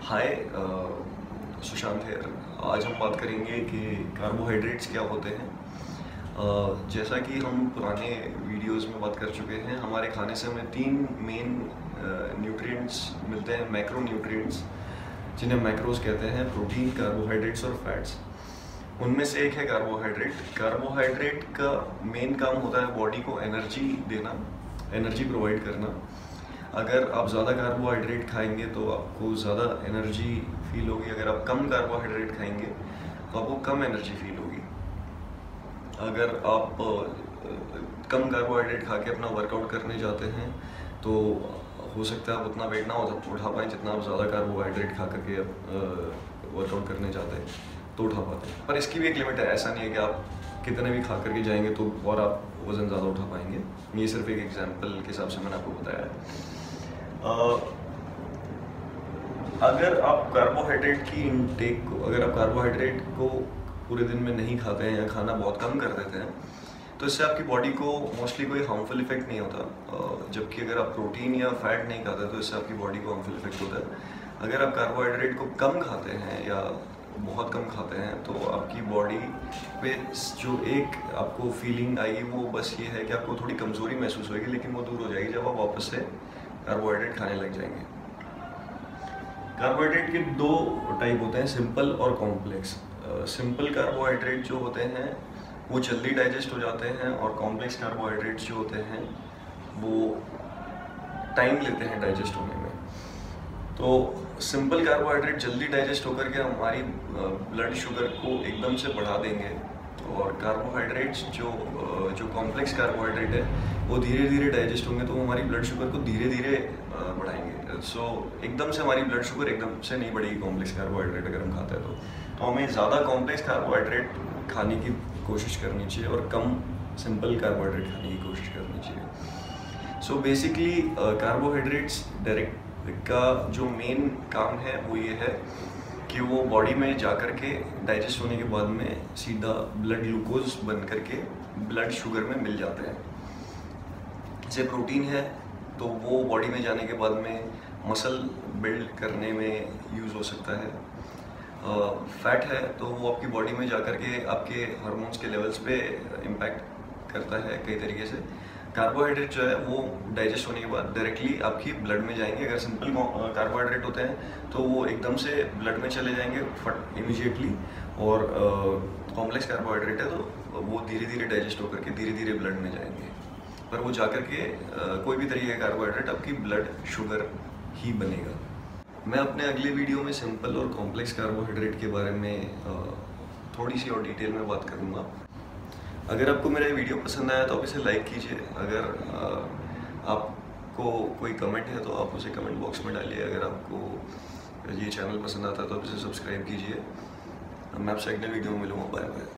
हाय, सुशांत है। आज हम बात करेंगे कि कार्बोहाइड्रेट्स क्या होते हैं। जैसा कि हम पुराने वीडियोस में बात कर चुके हैं, हमारे खाने से हमें तीन मेन न्यूट्रिएंट्स मिलते हैं, मैक्रो न्यूट्रिएंट्स, जिन्हें मैक्रोस कहते हैं: प्रोटीन, कार्बोहाइड्रेट्स और फैट्स। उनमें से एक है कार्बोहाइड्रेट। कार्बोहाइड्रेट का मेन काम होता है बॉडी को एनर्जी देना, एनर्जी प्रोवाइड करना। अगर आप ज़्यादा कार्बोहाइड्रेट खाएंगे तो आपको ज़्यादा एनर्जी फील होगी। अगर आप कम कार्बोहाइड्रेट खाएंगे तो आपको कम एनर्जी फील होगी। अगर आप कम कार्बोहाइड्रेट खा के अपना वर्कआउट करने जाते हैं तो हो सकता है आप उतना वेट ना उठा पाएँ जितना आप ज़्यादा कार्बोहाइड्रेट खा करके वर्कआउट करने जाते हैं तो उठा पाते हैं। पर इसकी भी एक लिमिट है। ऐसा नहीं है कि आप कितने भी खा करके जाएंगे तो और आप वज़न ज़्यादा उठा पाएंगे। ये सिर्फ एक एग्जांपल के हिसाब से मैंने आपको बताया है। अगर आप कार्बोहाइड्रेट की इनटेक को अगर आप कार्बोहाइड्रेट को पूरे दिन में नहीं खाते हैं या खाना बहुत कम कर देते हैं तो इससे आपकी बॉडी को मोस्टली कोई हार्मफुल इफेक्ट नहीं होता। जबकि अगर आप प्रोटीन या फैट नहीं खाते तो इससे आपकी बॉडी को हार्मफुल इफेक्ट होता है। अगर आप कार्बोहाइड्रेट को कम खाते हैं या बहुत कम खाते हैं तो आपकी बॉडी पे जो एक आपको फीलिंग आएगी वो बस ये है कि आपको थोड़ी कमज़ोरी महसूस होगी, लेकिन वो दूर हो जाएगी जब आप वापस से कार्बोहाइड्रेट खाने लग जाएंगे। कार्बोहाइड्रेट के दो टाइप होते हैं, सिंपल और कॉम्प्लेक्स। सिंपल कार्बोहाइड्रेट जो होते हैं वो जल्दी डाइजेस्ट हो जाते हैं और कॉम्प्लेक्स कार्बोहाइड्रेट्स जो होते हैं वो टाइम लेते हैं डाइजेस्ट होने में। तो सिंपल कार्बोहाइड्रेट जल्दी डाइजेस्ट होकर के हमारी ब्लड शुगर को एकदम से बढ़ा देंगे, और कार्बोहाइड्रेट्स जो कॉम्प्लेक्स कार्बोहाइड्रेट है वो धीरे धीरे डाइजेस्ट होंगे तो वो हमारी ब्लड शुगर को धीरे धीरे बढ़ाएंगे। सो एकदम से हमारी ब्लड शुगर एकदम से नहीं बढ़ेगी कॉम्प्लेक्स कार्बोहाइड्रेट अगर हम खाते हैं तो हमें ज़्यादा कॉम्प्लेक्स कार्बोहाइड्रेट खाने की कोशिश करनी चाहिए और कम सिंपल कार्बोहाइड्रेट खाने की कोशिश करनी चाहिए। सो बेसिकली कार्बोहाइड्रेट्स डायरेक्ट का जो मेन काम है वो ये है कि वो बॉडी में जा कर के डाइजेस्ट होने के बाद में सीधा ब्लड ग्लूकोज बन करके ब्लड शुगर में मिल जाते हैं। जैसे प्रोटीन है तो वो बॉडी में जाने के बाद में मसल बिल्ड करने में यूज़ हो सकता है। फैट है तो वो आपकी बॉडी में जा कर के आपके हार्मोन्स के लेवल्स पे इम्पैक्ट करता है कई तरीके से। कार्बोहाइड्रेट जो है वो डाइजेस्ट होने के बाद डायरेक्टली आपकी ब्लड में जाएंगे। अगर सिंपल कार्बोहाइड्रेट होते हैं तो वो एकदम से ब्लड में चले जाएंगे फट इमीडिएटली, और कॉम्प्लेक्स कार्बोहाइड्रेट है तो वो धीरे धीरे डाइजेस्ट होकर के धीरे धीरे ब्लड में जाएंगे। पर वो जाकर के कोई भी तरीके का कार्बोहाइड्रेट आपकी ब्लड शुगर ही बनेगा। मैं अपने अगले वीडियो में सिंपल और कॉम्प्लेक्स कार्बोहाइड्रेट के बारे में थोड़ी सी और डिटेल में बात करूँगा। अगर आपको मेरा ये वीडियो पसंद आया तो आप इसे लाइक कीजिए। अगर आपको कोई कमेंट है तो आप उसे कमेंट बॉक्स में डालिए। अगर आपको ये चैनल पसंद आता है तो आप इसे सब्सक्राइब कीजिए। मैं आपसे अगले वीडियो में मिलूँगा। Bye bye.